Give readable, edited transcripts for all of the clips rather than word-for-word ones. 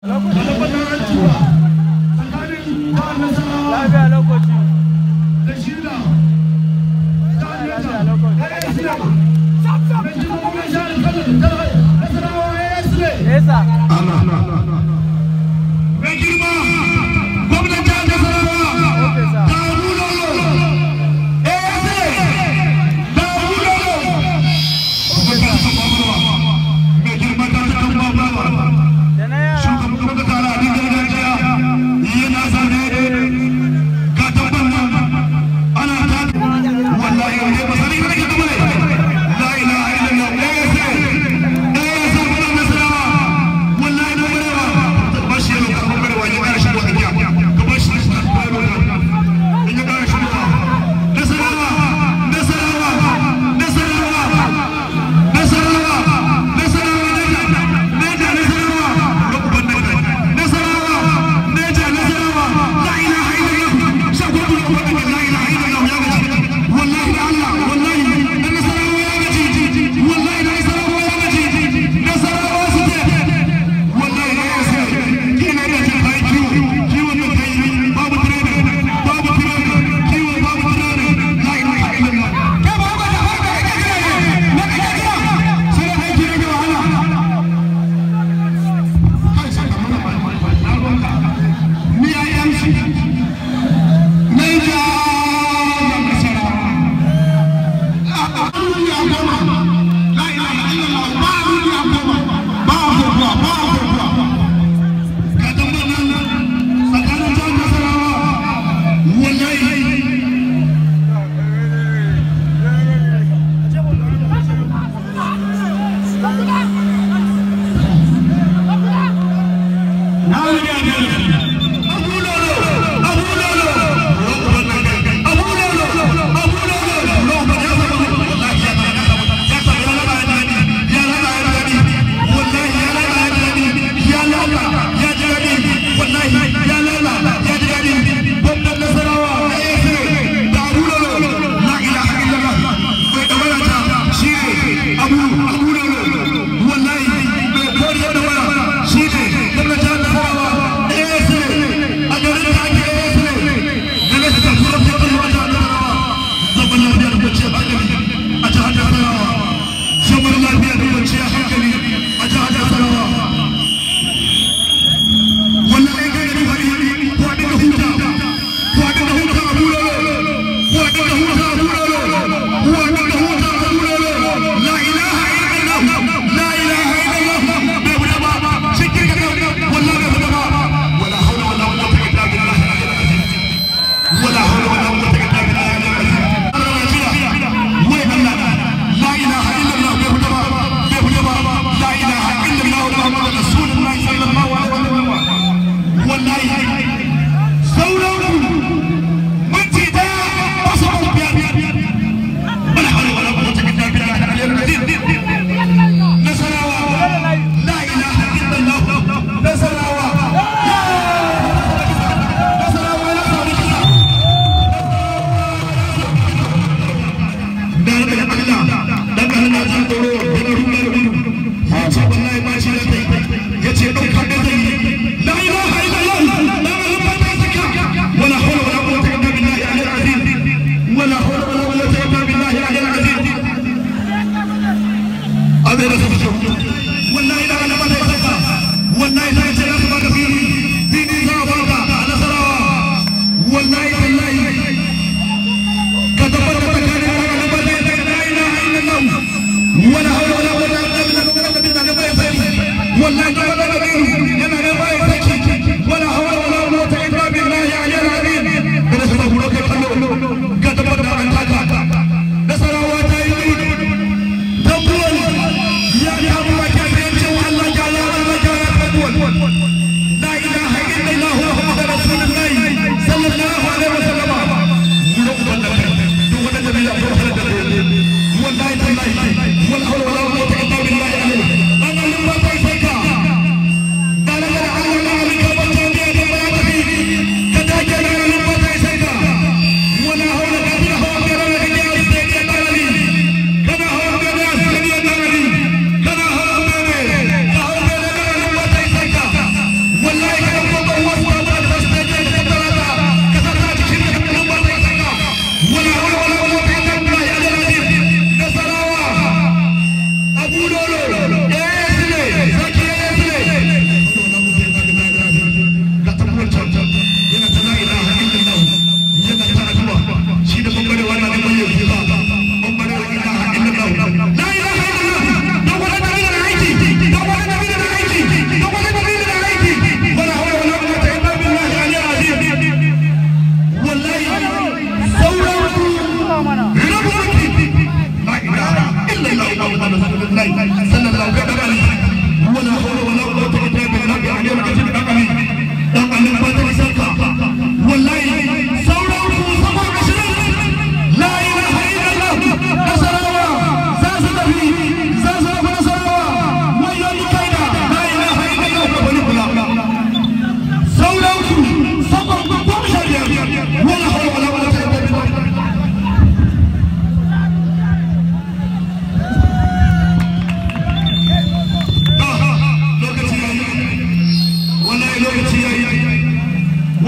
Wallahi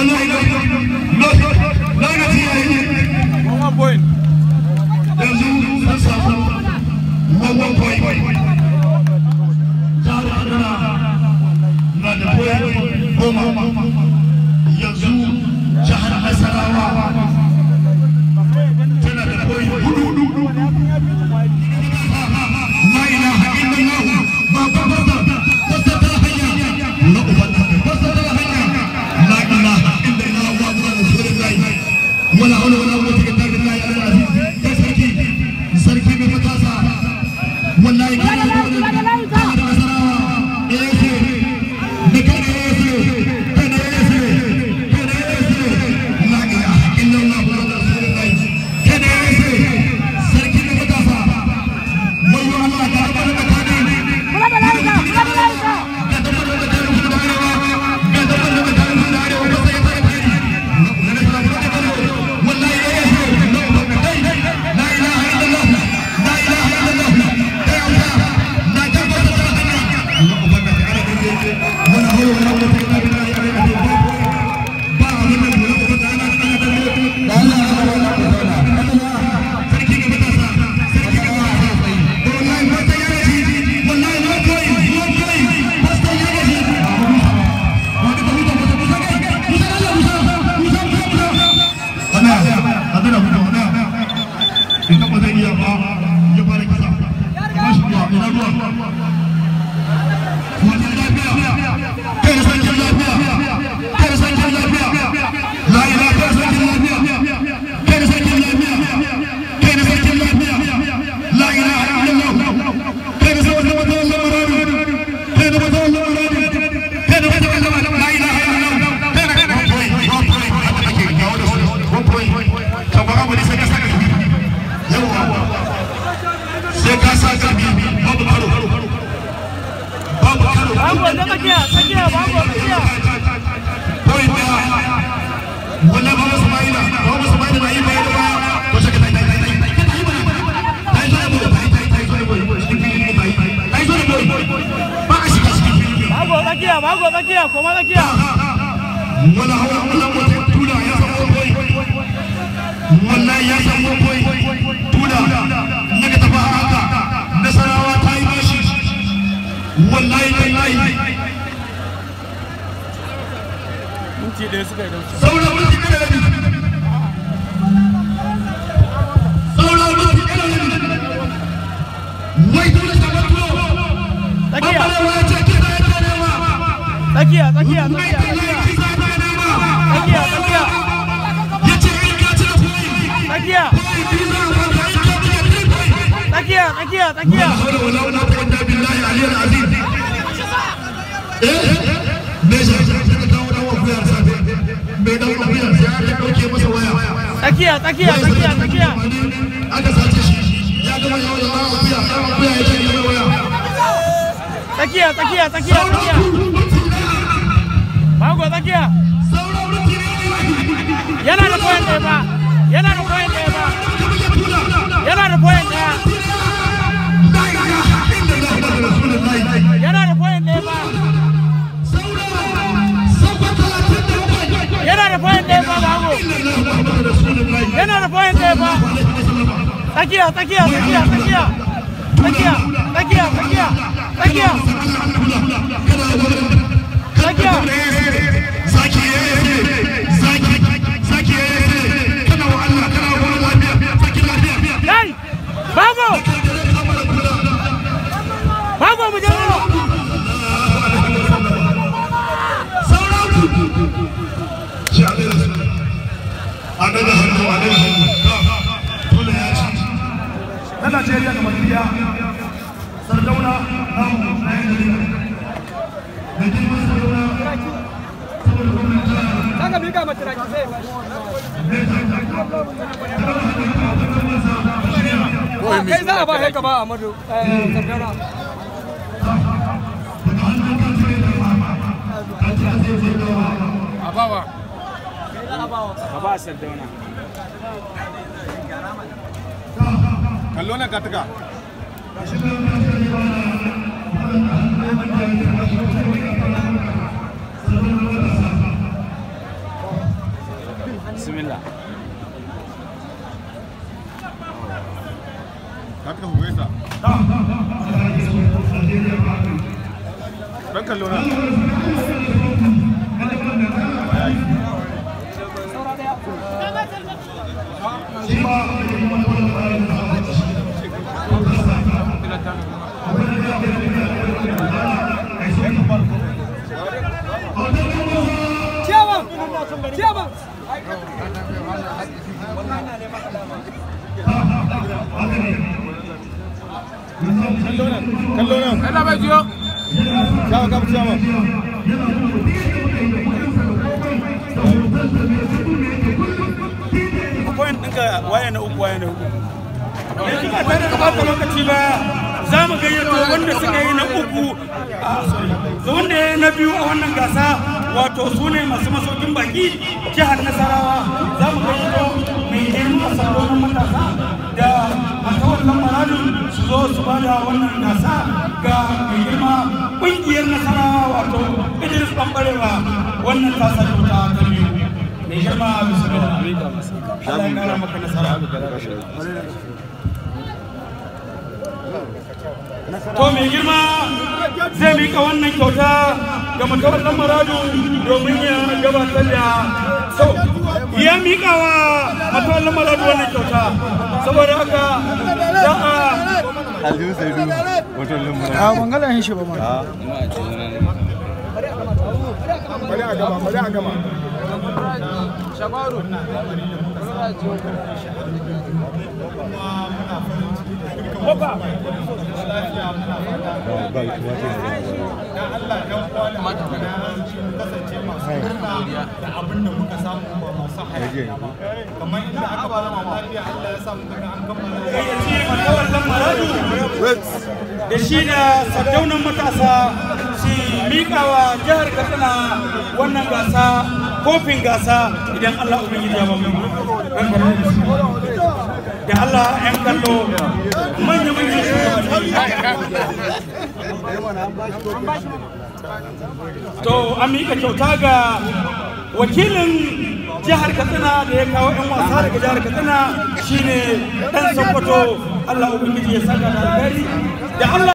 Kalona Kataka. kallo nan Allah bai jiyo shawa gaba shawa point ɗinka waya na uku yanzu ba tare da bata lokaci ba za mu gayyato wanda suka yi na uku wanda ya na biyu a wannan gasa wato su ne masu masaukin baki jihar Nasarawa. Za mu gayyato mai neman asarorin matasa da matawallan maradu su zo su bada wannan gasa ga mai girma ƙungiyar Nasarawa wato Idris Bambarewa wannan tasa ta biyu. Mai girma bismillah Allah ya kara maka nasara. To mai girma zai mika wannan kyauta ga matawallan maradu domin ya gabatar da ya mika wa matawallan maradu wannan kyauta saboda haka za a Aliyu Saidu matawallan maradu a bangaren shi ba ma bari a gama Shabaru da shi da sadaunan matasa shi miƙawa jihar Katsina wannan gasa kofin gasa idan Allah ubangiji ya ba mu da Allah ‘yan kallo manya-manyan to an miƙa kyauta ga wakilin jihar Katsina da ya kawo ‘yan wasa daga jihar Katsina shine ɗan Sokoto. Allah ubangiji ya saka da alheri da Allah